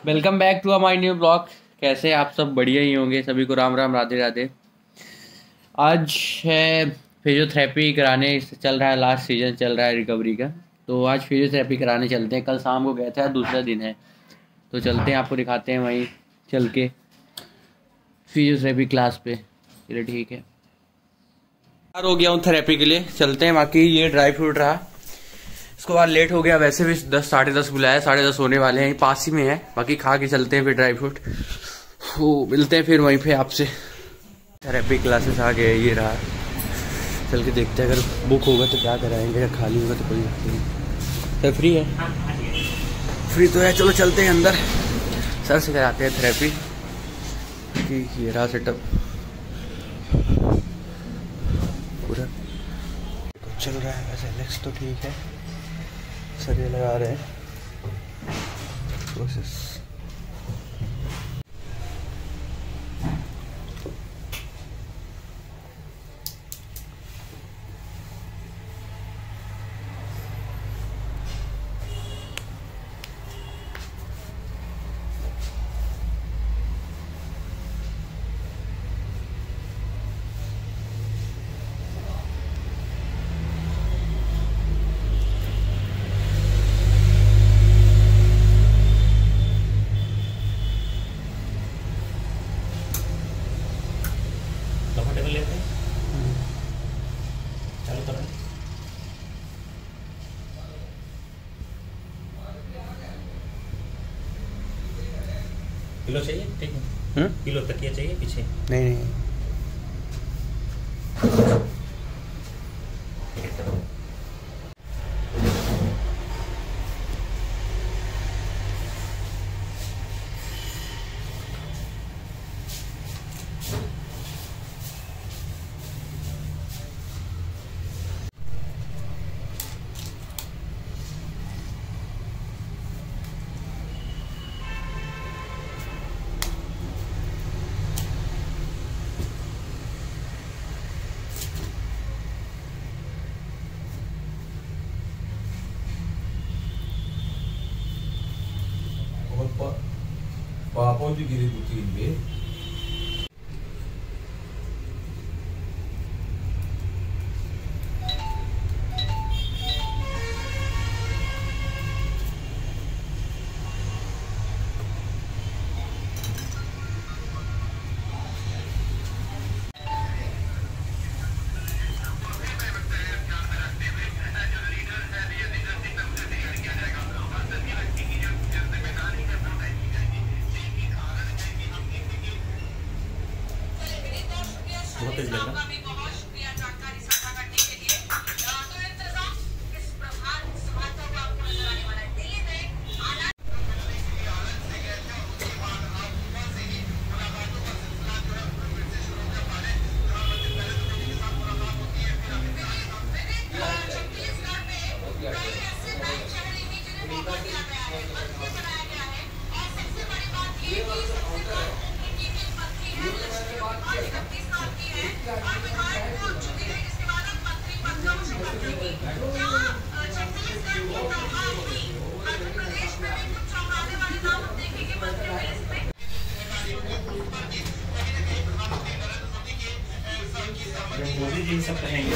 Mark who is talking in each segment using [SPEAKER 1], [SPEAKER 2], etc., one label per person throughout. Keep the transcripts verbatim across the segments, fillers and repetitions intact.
[SPEAKER 1] Welcome back to my new blog. कैसे आप सब? बढ़िया ही होंगे। सभी को राम राम, राधे राधे। आज है फिजियोथेरेपी कराने चल रहा है, लास्ट सीजन चल रहा है रिकवरी का। तो आज फिजियोथेरेपी कराने चलते हैं। कल शाम को गए थे, आज दूसरा दिन है तो चलते हैं, आपको दिखाते हैं वहीं चल के फिजियोथेरेपी क्लास पे। चलिए ठीक है, तैयार हो गया हूँ थेरेपी के लिए, चलते हैं। बाकी ये ड्राई फ्रूट रहा, इसको बाद लेट हो गया, वैसे भी दस साढ़े दस बुलाया, साढ़े दस होने वाले हैं, पास ही में है। बाकी खा के चलते हैं फिर ड्राई फ्रूट। वो मिलते हैं फिर वहीं पे आपसे। थेरेपी क्लासेस आ गए, ये रहा, चल के देखते हैं। अगर बुक होगा तो क्या कराएंगे, या खाली होगा तो कोई बात नहीं। सर फ्री है? फ्री तो है, चलो चलते हैं अंदर, सर से कराते हैं थेरेपी। ये रहा सेटअप पूरा चल रहा है। वैसे एलेक्स तो ठीक है, सर ये लगा रहे हैं प्रोसेस।
[SPEAKER 2] कंफर्टेबल लेते हैं, चालू करें। किलो चाहिए? ठीक है, किलो तकिया चाहिए पीछे?
[SPEAKER 1] नहीं नहीं
[SPEAKER 3] Papo di giri putih ini.
[SPEAKER 2] बहुत तेज लग रहा है। मोदी जी सब कहेंगे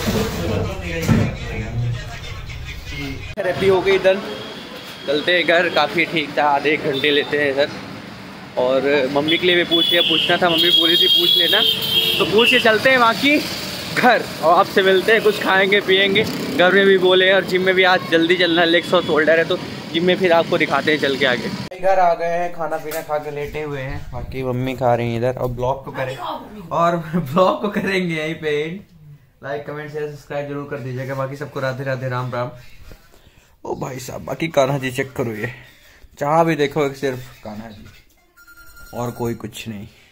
[SPEAKER 1] थेरेपी हो गई डन, चलते हैं घर। काफ़ी ठीक था, आधे एक घंटे लेते हैं इधर। और मम्मी के लिए भी पूछ लिया, पूछना था, मम्मी बोली थी पूछ लेना, तो पूछ के चलते हैं बाकी घर। और आपसे मिलते हैं, कुछ खाएंगे पिएंगे। घर में भी बोले और जिम में भी आज जल्दी चलना है, लेग्स और शोल्डर है, तो जिम में फिर आपको दिखाते हैं चल के आगे। घर आ गए हैं, खाना पीना खा के लेटे हुए हैं। बाकी मम्मी खा रही हैं इधर, और ब्लॉग को करें और ब्लॉग को करेंगे यहीं पे। लाइक कमेंट शेयर सब्सक्राइब जरूर कर दीजिएगा। बाकी सबको राधे राधे, राम राम। ओ भाई साहब, बाकी कान्हा जी चेक करो, ये चाह भी देखो, एक सिर्फ कान्हा जी और कोई कुछ नहीं।